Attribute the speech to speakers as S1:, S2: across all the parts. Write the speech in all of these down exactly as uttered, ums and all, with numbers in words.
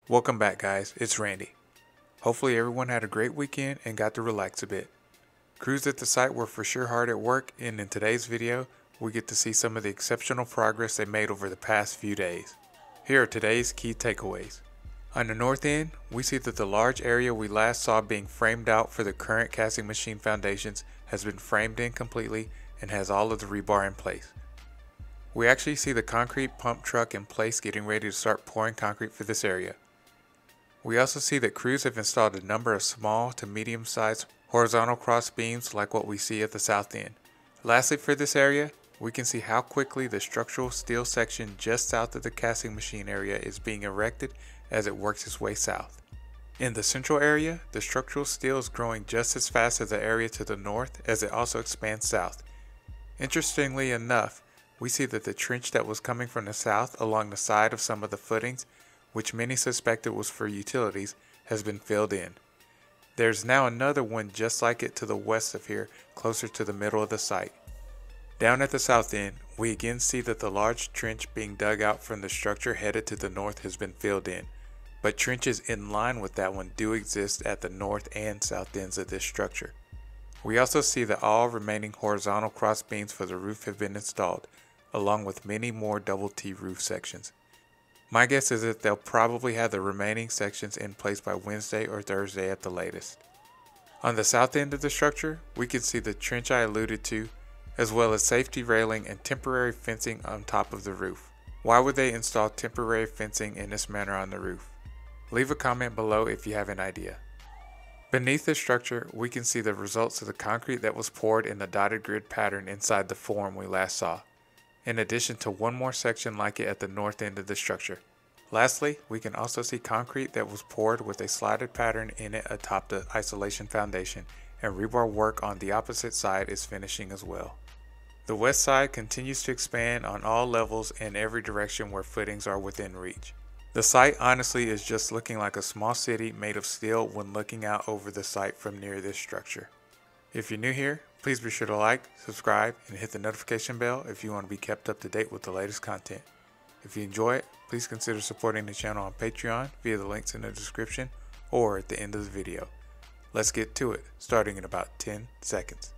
S1: Welcome back, guys. It's Randy. Hopefully everyone had a great weekend and got to relax a bit. Crews at the site were for sure hard at work, and in today's video we get to see some of the exceptional progress they made over the past few days. Here are today's key takeaways. On the north end, we see that the large area we last saw being framed out for the current casting machine foundations has been framed in completely and has all of the rebar in place. We actually see the concrete pump truck in place getting ready to start pouring concrete for this area. We also see that crews have installed a number of small to medium sized horizontal cross beams like what we see at the south end. Lastly, for this area, we can see how quickly the structural steel section just south of the casting machine area is being erected as it works its way south. In the central area, the structural steel is growing just as fast as the area to the north as it also expands south. Interestingly enough, we see that the trench that was coming from the south along the side of some of the footings, which many suspected was for utilities, has been filled in. There's now another one just like it to the west of here, closer to the middle of the site. Down at the south end, we again see that the large trench being dug out from the structure headed to the north has been filled in, but trenches in line with that one do exist at the north and south ends of this structure. We also see that all remaining horizontal cross beams for the roof have been installed, along with many more double T roof sections. My guess is that they'll probably have the remaining sections in place by Wednesday or Thursday at the latest. On the south end of the structure, we can see the trench I alluded to, as well as safety railing and temporary fencing on top of the roof. Why would they install temporary fencing in this manner on the roof? Leave a comment below if you have an idea. Beneath the structure, we can see the results of the concrete that was poured in the dotted grid pattern inside the form we last saw, in addition to one more section like it at the north end of the structure. Lastly, we can also see concrete that was poured with a slotted pattern in it atop the isolation foundation, and rebar work on the opposite side is finishing as well. The west side continues to expand on all levels in every direction where footings are within reach. The site honestly is just looking like a small city made of steel when looking out over the site from near this structure. If you're new here, please be sure to like, subscribe, and hit the notification bell if you want to be kept up to date with the latest content. If you enjoy it, please consider supporting the channel on Patreon via the links in the description or at the end of the video. Let's get to it, starting in about ten seconds.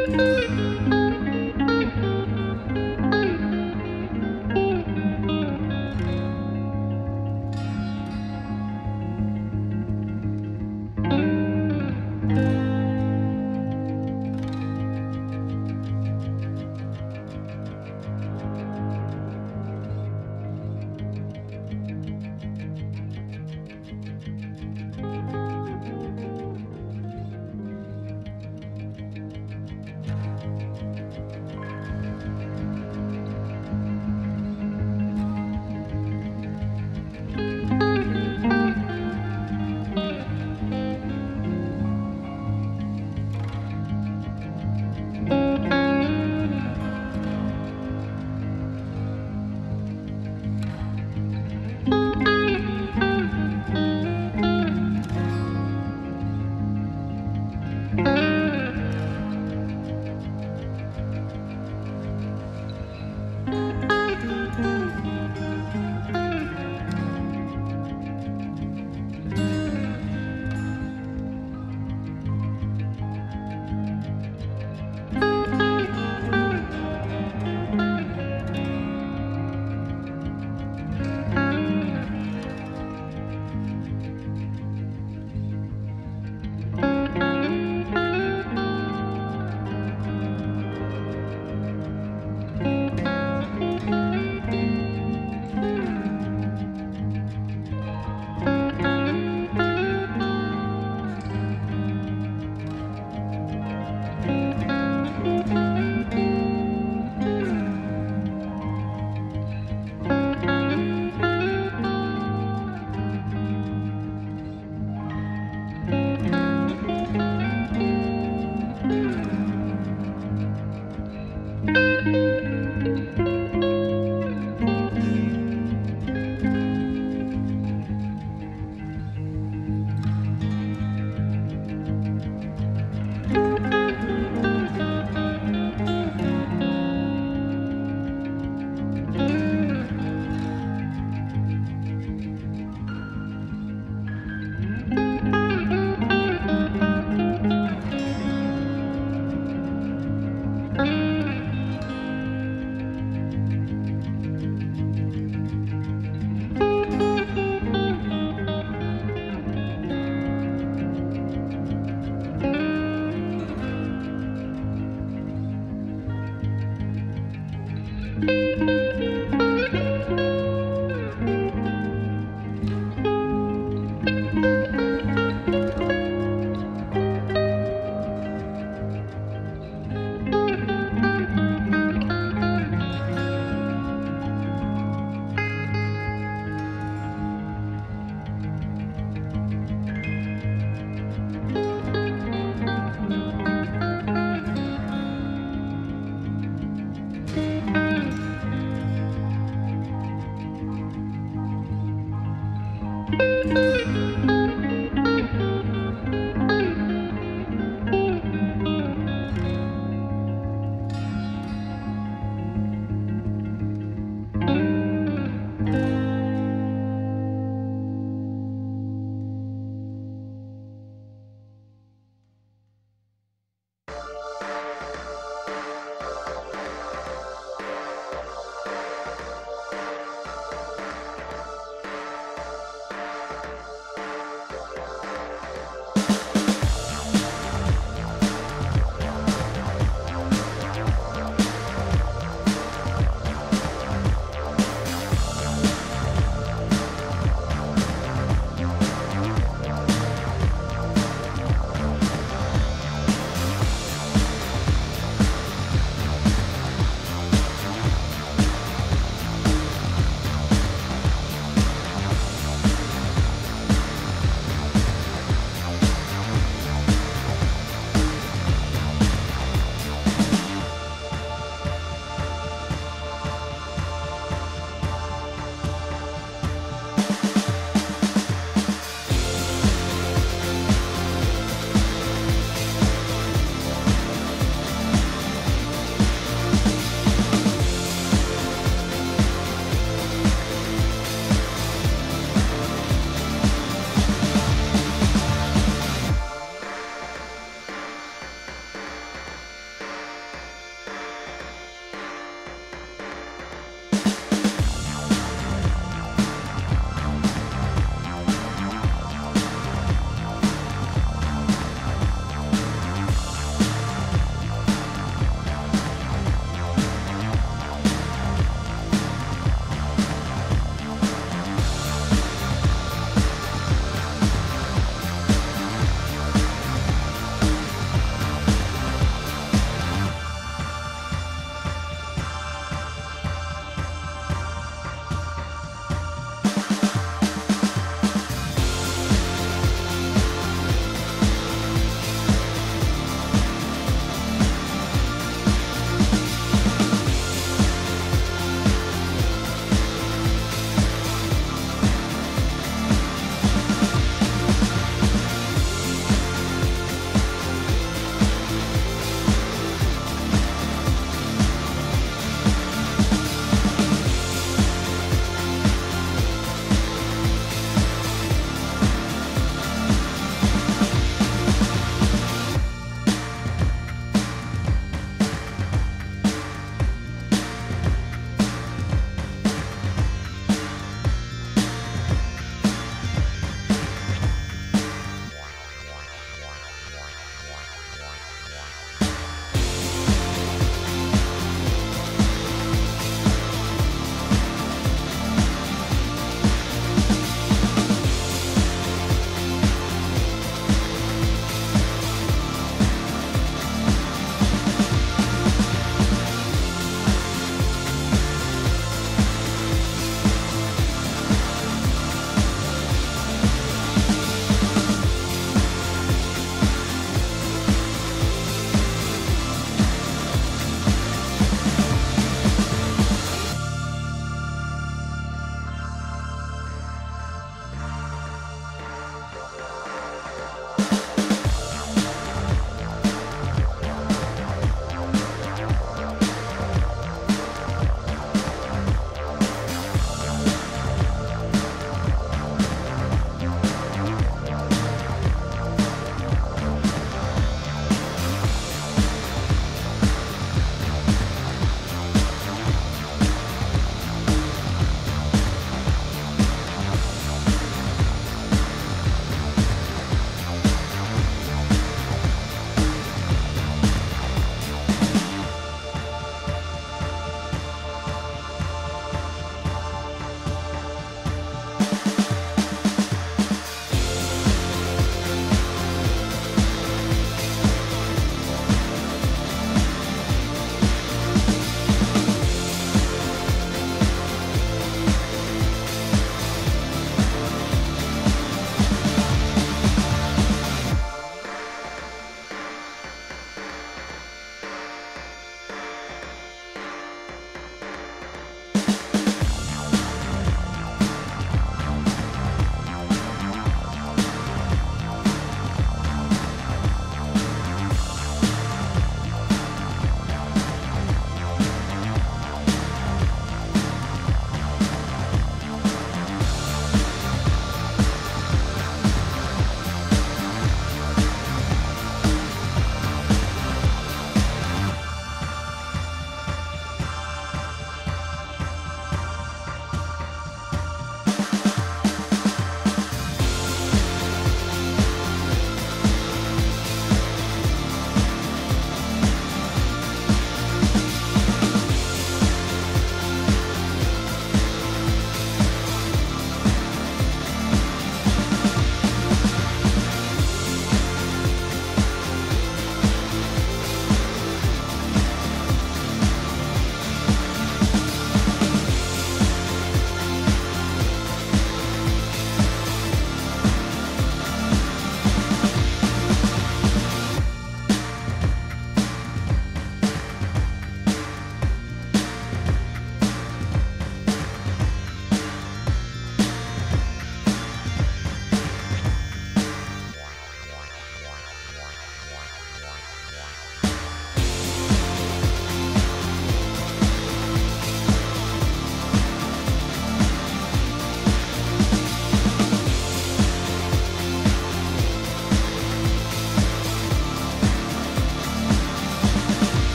S2: Thank you.